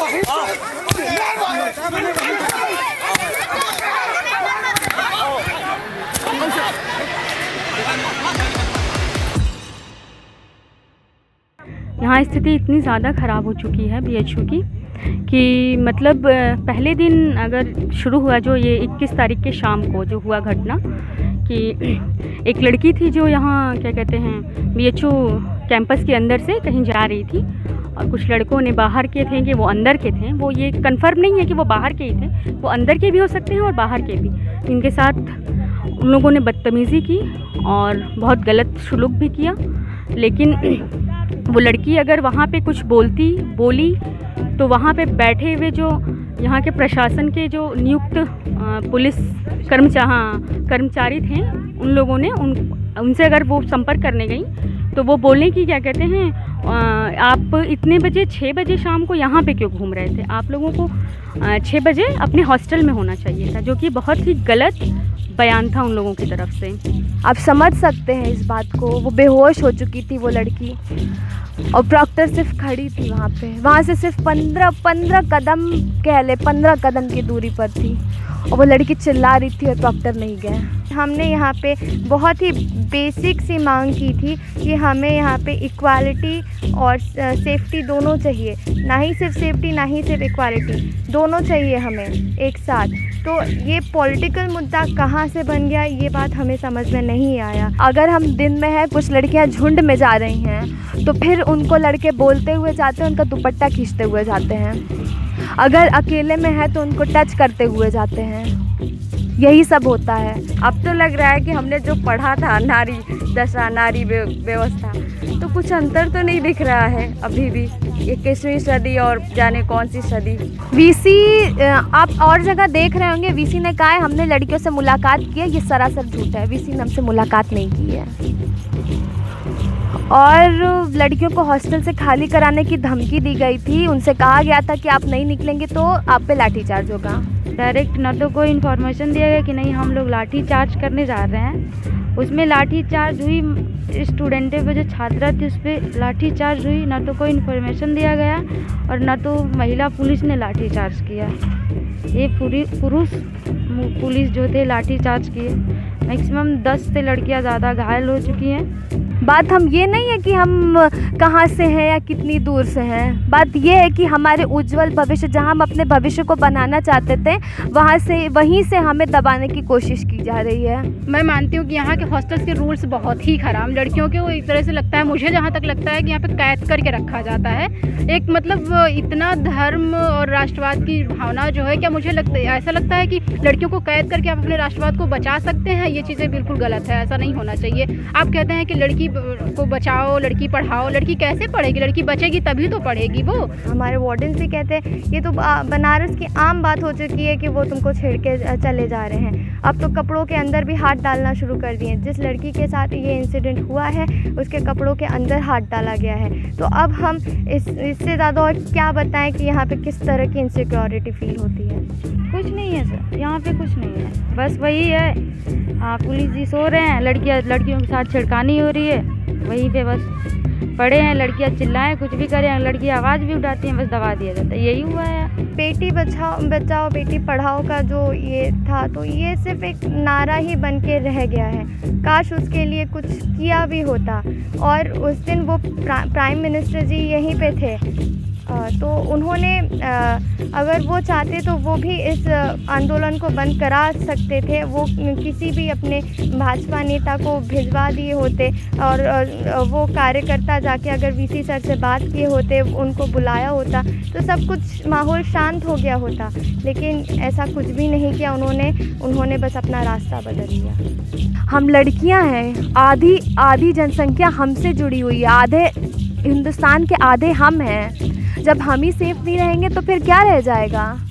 यहाँ स्थिति इतनी ज़्यादा ख़राब हो चुकी है BHU की कि मतलब पहले दिन अगर शुरू हुआ जो ये 21 तारीख के शाम को जो हुआ घटना कि एक लड़की थी जो यहाँ क्या कहते हैं BHU कैंपस के अंदर से कहीं जा रही थी और कुछ लड़कों ने बाहर के थे कि वो अंदर के थे, वो ये कंफर्म नहीं है कि वो बाहर के ही थे, वो अंदर के भी हो सकते हैं और बाहर के भी। इनके साथ उन लोगों ने बदतमीज़ी की और बहुत गलत सलूक भी किया। लेकिन वो लड़की अगर वहाँ पे कुछ बोली तो वहाँ पे बैठे हुए जो यहाँ के प्रशासन के जो नियुक्त पुलिस कर्मचारी थे, उन लोगों ने उनसे अगर वो संपर्क करने गई तो वो बोलने की क्या कहते हैं, आप इतने बजे 6 बजे शाम को यहाँ पे क्यों घूम रहे थे? आप लोगों को 6 बजे अपने हॉस्टल में होना चाहिए था, जो कि बहुत ही गलत बयान था उन लोगों की तरफ से। आप समझ सकते हैं इस बात को। वो बेहोश हो चुकी थी वो लड़की और प्रॉक्टर सिर्फ खड़ी थी वहाँ पे। वहाँ से सिर्फ 15 कदम कह ले 15 कदम की दूरी पर थी और वो लड़की चिल्ला रही थी और प्रॉक्टर नहीं गए। हमने यहाँ पे बहुत ही बेसिक सी मांग की थी कि हमें यहाँ पे इक्वालिटी और सेफ्टी दोनों चाहिए, ना ही सिर्फ सेफ्टी ना ही सिर्फ इक्वालिटी, दोनों चाहिए हमें एक साथ। तो ये पॉलिटिकल मुद्दा कहाँ से बन गया ये बात हमें समझ में नहीं आया। अगर हम दिन में है कुछ लड़कियाँ झुंड में जा रही हैं तो फिर उनको लड़के बोलते हुए जाते हैं, उनका दुपट्टा खींचते हुए जाते हैं। अगर अकेले में है तो उनको टच करते हुए जाते हैं। यही सब होता है। अब तो लग रहा है कि हमने जो पढ़ा था नारी दशा नारी व्यवस्था, तो कुछ अंतर तो नहीं दिख रहा है अभी भी। 21वीं सदी और जाने कौन सी सदी। वीसी आप और जगह देख रहे होंगे, वीसी ने कहा है हमने लड़कियों से मुलाकात की है, ये सरासर झूठ है। वीसी ने हमसे मुलाकात नहीं की है और लड़कियों को हॉस्टल से खाली कराने की धमकी दी गई थी। उनसे कहा गया था कि आप नहीं निकलेंगे तो आप पे लाठीचार्ज होगा। डायरेक्ट ना तो कोई इन्फॉर्मेशन दिया गया कि नहीं हम लोग लाठी चार्ज करने जा रहे हैं। उसमें लाठी चार्ज हुई, स्टूडेंटों पे जो छात्रा थी उस पर लाठी चार्ज हुई। ना तो कोई इन्फॉर्मेशन दिया गया और ना तो महिला पुलिस ने लाठी चार्ज किया। ये पुरुष पुलिस जो थे लाठी चार्ज किए। मैक्सिमम 10 से लड़कियां ज़्यादा घायल हो चुकी हैं। बात हम ये नहीं है कि हम कहाँ से हैं या कितनी दूर से हैं। बात ये है कि हमारे उज्जवल भविष्य, जहाँ हम अपने भविष्य को बनाना चाहते थे, वहीं से हमें दबाने की कोशिश की जा रही है। मैं मानती हूँ कि यहाँ के हॉस्टल्स के रूल्स बहुत ही खराब, लड़कियों के वो एक तरह से लगता है, मुझे जहाँ तक लगता है कि यहाँ पे कैद करके रखा जाता है। एक मतलब इतना धर्म और राष्ट्रवाद की भावना जो है, क्या मुझे ऐसा लगता है कि लड़कियों को कैद करके आप अपने राष्ट्रवाद को बचा सकते हैं? ये चीज़ें बिल्कुल गलत है, ऐसा नहीं होना चाहिए। आप कहते हैं कि लड़की को बचाओ, लड़की पढ़ाओ, लड़की कैसे पढ़ेगी? लड़की बचेगी तभी तो पढ़ेगी वो। हमारे वार्डन से कहते हैं ये तो बनारस की आम बात हो चुकी है कि वो तुमको छेड़ के चले जा रहे हैं। अब तो कपड़ों के अंदर भी हाथ डालना शुरू कर दिए। जिस लड़की के साथ ये इंसिडेंट हुआ है उसके कपड़ों के अंदर हाथ डाला गया है। तो अब हम इससे ज़्यादा और क्या बताएं कि यहाँ पे किस तरह की इनसिक्योरिटी फील होती है। कुछ नहीं है सर, यहाँ पे कुछ नहीं है, बस वही है। हाँ, पुलिस जी सो रहे हैं, लड़कियों के साथ छिड़कानी हो रही है, वहीं पे बस पड़े हैं। लड़कियां चिल्लाएं, कुछ भी करें, लड़की आवाज़ भी उठाती हैं, बस दबा दिया जाता है। यही हुआ है। बेटी बचाओ बेटी पढ़ाओ का जो ये था, तो ये सिर्फ एक नारा ही बन के रह गया है। काश उसके लिए कुछ किया भी होता। और उस दिन वो प्राइम मिनिस्टर जी यहीं पे थे, तो उन्होंने अगर वो चाहते तो वो भी इस आंदोलन को बंद करा सकते थे। वो किसी भी अपने भाजपा नेता को भिजवा दिए होते और वो कार्यकर्ता जाके अगर वीसी सर से बात किए होते, उनको बुलाया होता, तो सब कुछ माहौल शांत हो गया होता। लेकिन ऐसा कुछ भी नहीं किया उन्होंने बस अपना रास्ता बदल लिया। हम लड़कियां हैं, आधी जनसंख्या हमसे जुड़ी हुई है, आधे हिंदुस्तान के आधे हम हैं। जब हम ही सेफ नहीं रहेंगे तो फिर क्या रह जाएगा?